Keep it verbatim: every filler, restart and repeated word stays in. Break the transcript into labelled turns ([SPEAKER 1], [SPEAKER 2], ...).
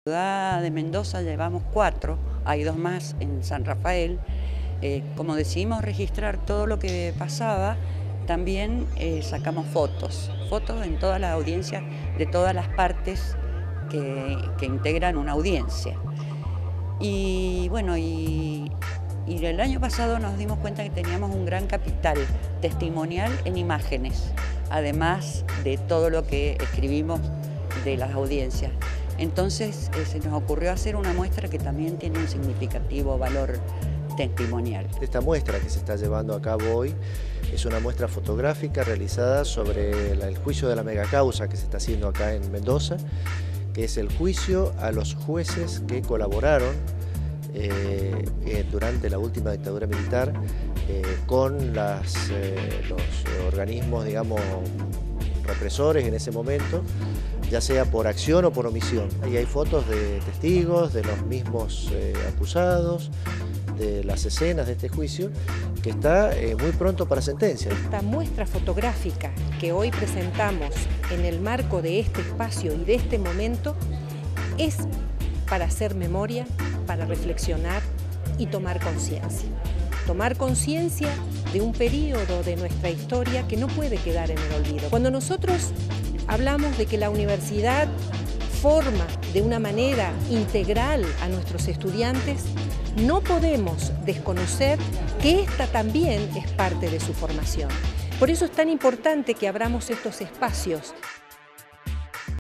[SPEAKER 1] En la ciudad de Mendoza llevamos cuatro, hay dos más en San Rafael. Eh, como decidimos registrar todo lo que pasaba, también eh, sacamos fotos, fotos en toda la audiencia de todas las partes que, que integran una audiencia. Y bueno, y, y el año pasado nos dimos cuenta que teníamos un gran capital testimonial en imágenes, además de todo lo que escribimos de las audiencias. Entonces eh, se nos ocurrió hacer una muestra que también tiene un significativo valor testimonial.
[SPEAKER 2] Esta muestra que se está llevando a cabo hoy es una muestra fotográfica realizada sobre la, el juicio de la megacausa que se está haciendo acá en Mendoza, que es el juicio a los jueces que colaboraron eh, eh, durante la última dictadura militar eh, con las, eh, los organismos, digamos, represores en ese momento, ya sea por acción o por omisión. Ahí hay fotos de testigos, de los mismos eh, acusados, de las escenas de este juicio, que está eh, muy pronto para sentencia.
[SPEAKER 3] Esta muestra fotográfica que hoy presentamos en el marco de este espacio y de este momento es para hacer memoria, para reflexionar y tomar conciencia. Tomar conciencia de un periodo de nuestra historia que no puede quedar en el olvido. Cuando nosotros hablamos de que la universidad forma de una manera integral a nuestros estudiantes, no podemos desconocer que esta también es parte de su formación. Por eso es tan importante que abramos estos espacios.